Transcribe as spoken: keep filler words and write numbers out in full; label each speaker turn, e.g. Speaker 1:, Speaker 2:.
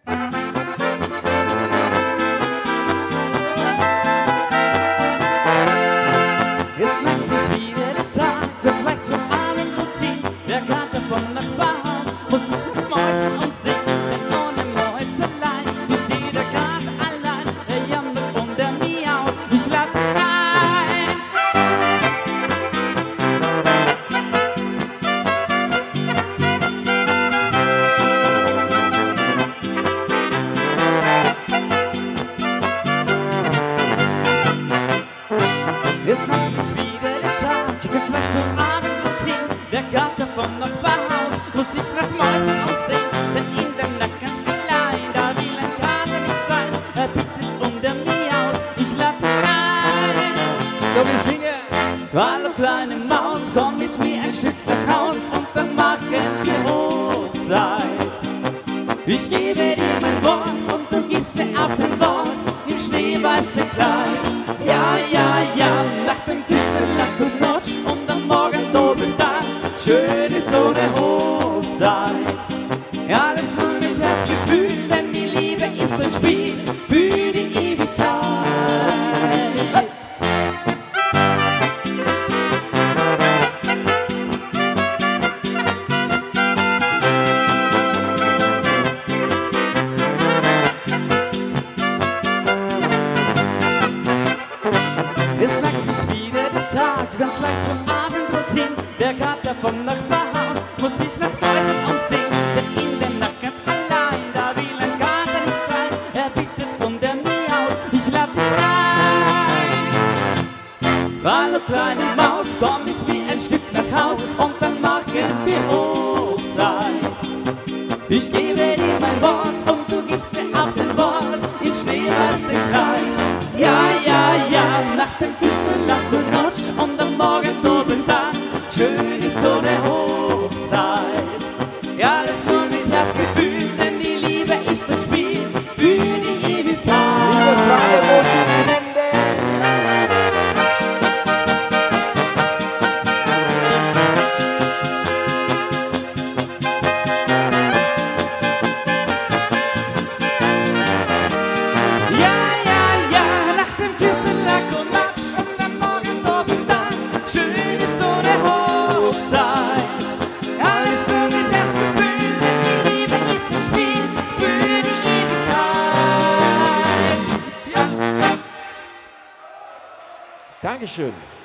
Speaker 1: Es neigt sich wieder der Tag, kurz leicht zum Abendroutine. Der Kater vom Nachbarhaus muss sich nach Mäusen umsehen, denn ohne Mäuselein ist jeder Kater allein. Er jammert und er miaut, ich lade dich ein. Es neigt sich wieder der Tag, ganz leicht zum Abendroutine. Der Kater vom Nachbarhaus muss sich nach Mäusen umsehen, denn in der Nacht ganz allein, da will ein Kater nicht sein. Er bittet und er miaut, ich lade dich ein.
Speaker 2: So, wir singen.
Speaker 1: Hallo kleine Maus, komm mit mir ein Stück nach Haus und dann machen wir Hochzeit. Ich gebe dir mein Wort und du gibst mir auch dein Wort im schneeweißen Kleid. Ja, ja, ja, nach dem Küssen Lack und Notch und am Morgen Doppeltag. Schön ist so eine Hochzeit. Alles nur mit Herzgefühl, denn die Liebe ist ein Spiel für die Ewigkeit. Es neigt sich wieder der Tag, ganz leicht zum Abendroutine. Der Kater vom Nachbarhaus muss sich nach Mäusen umsehen, denn in der Nacht ganz allein, da will ein Kater nicht sein. Er bittet und er miaut, ich lade dich ein. Hallo kleine Maus, komm mit mir ein Stück nach Haus und dann machen wir Hochzeit. Ich gebe dir mein Wort und du gibst mir auch dein Wort im schneeweißen Kleid. Ja, ja, ja, nach dem Küssen Lack und Notch und am Morgen Doppeltag. Schön ist so eine Hochzeit. Ja, alles nur mit Herzgefühl, denn die Liebe ist ein Spiel für die Ewigkeit.
Speaker 2: Liebe Freunde, wo sind die Hände?
Speaker 1: Ja, ja, ja, nach dem Küssen Lack und Notch und am Morgen Doppeltag. Schön ist so eine Hochzeit. Alles nur mit Herzgefühl, denn die Liebe ist ein Spiel für die Ewigkeit. Tja.
Speaker 2: Dankeschön.